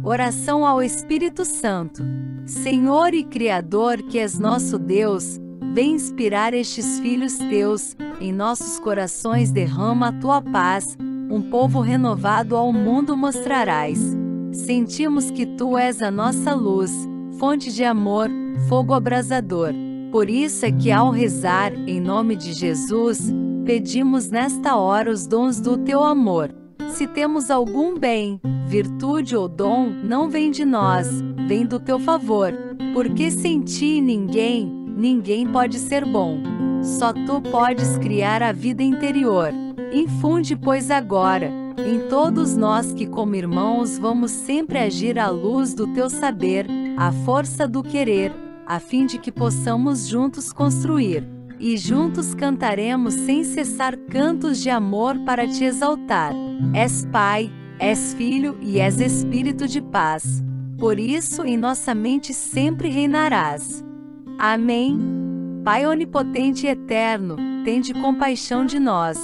Oração ao Espírito Santo. Senhor e Criador que és nosso Deus, vem inspirar estes filhos teus, em nossos corações derrama a tua paz, um povo renovado ao mundo mostrarás. Sentimos que tu és a nossa luz, fonte de amor, fogo abrasador. Por isso é que ao rezar, em nome de Jesus, pedimos nesta hora os dons do teu amor. Se temos algum bem, virtude ou dom, não vem de nós, vem do teu favor, porque sem ti ninguém pode ser bom. Só tu podes criar a vida interior. Infunde, pois agora, em todos nós que como irmãos vamos sempre agir à luz do teu saber, à força do querer, a fim de que possamos juntos construir, e juntos cantaremos sem cessar cantos de amor para te exaltar. És Pai, és Filho e és Espírito de paz. Por isso em nossa mente sempre reinarás. Amém. Pai onipotente e eterno, tende compaixão de nós.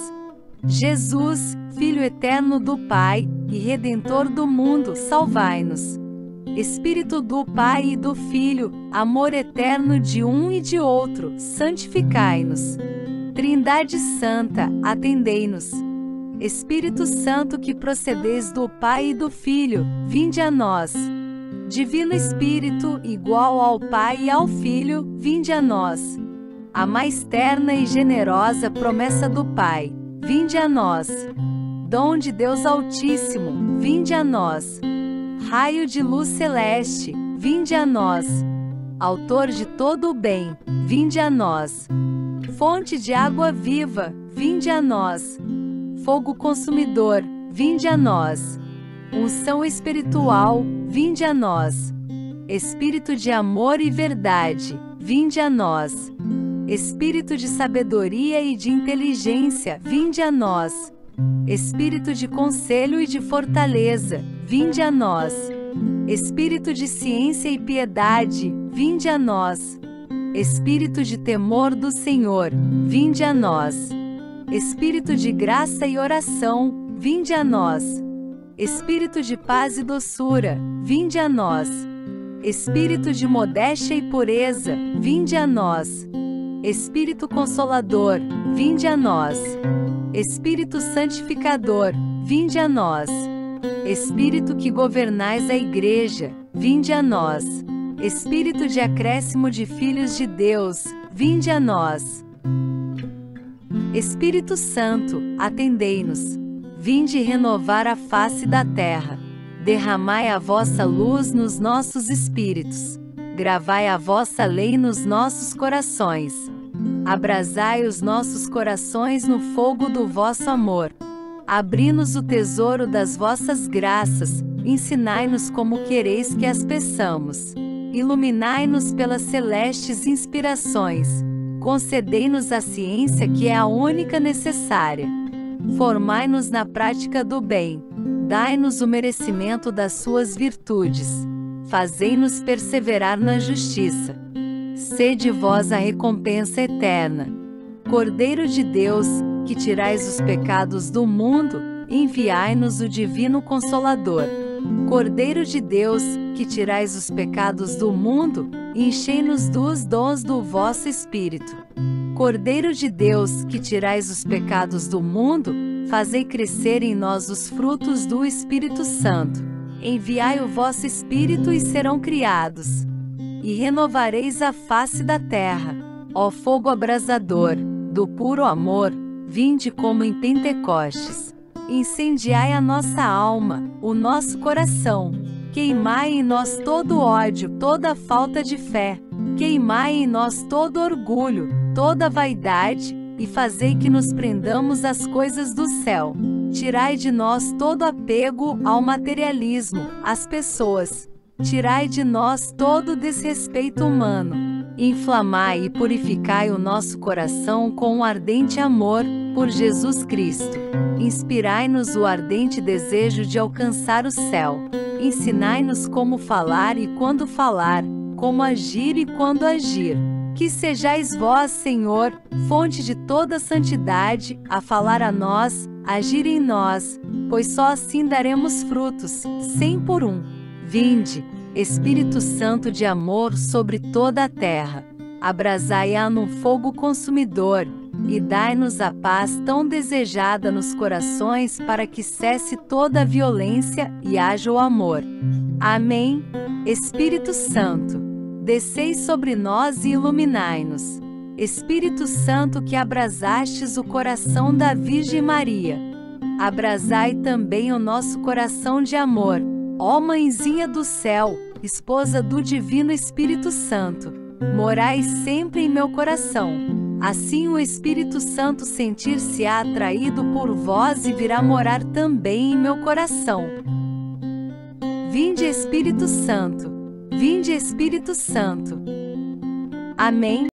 Jesus, Filho eterno do Pai e Redentor do mundo, salvai-nos. Espírito do Pai e do Filho, amor eterno de um e de outro, santificai-nos. Trindade Santa, atendei-nos. Espírito Santo que procedeis do Pai e do Filho, vinde a nós. Divino Espírito, igual ao Pai e ao Filho, vinde a nós. A mais terna e generosa promessa do Pai, vinde a nós. Dom de Deus Altíssimo, vinde a nós. Raio de luz celeste, vinde a nós. Autor de todo o bem, vinde a nós. Fonte de água viva, vinde a nós. Fogo consumidor, vinde a nós. Unção espiritual, vinde a nós. Espírito de amor e verdade, vinde a nós. Espírito de sabedoria e de inteligência, vinde a nós. Espírito de conselho e de fortaleza, vinde a nós. Espírito de ciência e piedade, vinde a nós. Espírito de temor do Senhor, vinde a nós. Espírito de graça e oração, vinde a nós. Espírito de paz e doçura, vinde a nós. Espírito de modéstia e pureza, vinde a nós. Espírito consolador, vinde a nós. Espírito santificador, vinde a nós. Espírito que governais a Igreja, vinde a nós. Espírito de acréscimo de filhos de Deus, vinde a nós. Espírito Santo, atendei-nos. Vinde renovar a face da terra. Derramai a vossa luz nos nossos espíritos. Gravai a vossa lei nos nossos corações. Abrasai os nossos corações no fogo do vosso amor. Abri-nos o tesouro das vossas graças, ensinai-nos como quereis que as peçamos. Iluminai-nos pelas celestes inspirações. Concedei-nos a ciência que é a única necessária. Formai-nos na prática do bem. Dai-nos o merecimento das suas virtudes. Fazei-nos perseverar na justiça. Sede vós a recompensa eterna. Cordeiro de Deus, que tirais os pecados do mundo, enviai-nos o Divino Consolador. Cordeiro de Deus, que tirais os pecados do mundo, enchei-nos dos dons do vosso Espírito. Cordeiro de Deus, que tirais os pecados do mundo, fazei crescer em nós os frutos do Espírito Santo. Enviai o vosso Espírito e serão criados. E renovareis a face da terra. Ó fogo abrasador, do puro amor, vinde como em Pentecostes. Incendiai a nossa alma, o nosso coração. Queimai em nós todo ódio, toda falta de fé. Queimai em nós todo orgulho, toda vaidade, e fazei que nos prendamos às coisas do céu. Tirai de nós todo apego ao materialismo, às pessoas. Tirai de nós todo desrespeito humano. Inflamai e purificai o nosso coração com um ardente amor por Jesus Cristo. Inspirai-nos o ardente desejo de alcançar o céu. Ensinai-nos como falar e quando falar, como agir e quando agir. Que sejais vós, Senhor, fonte de toda santidade, a falar a nós, agir em nós, pois só assim daremos frutos, 100 por 1. Vinde, Espírito Santo de amor sobre toda a terra, abrasai-a num fogo consumidor, e dai-nos a paz tão desejada nos corações para que cesse toda a violência e haja o amor. Amém. Espírito Santo, descei sobre nós e iluminai-nos. Espírito Santo que abrasastes o coração da Virgem Maria, abrasai também o nosso coração de amor, ó Mãezinha do céu, esposa do Divino Espírito Santo, morai sempre em meu coração. Assim o Espírito Santo sentir-se-á atraído por vós e virá morar também em meu coração. Vinde Espírito Santo, vinde Espírito Santo. Amém.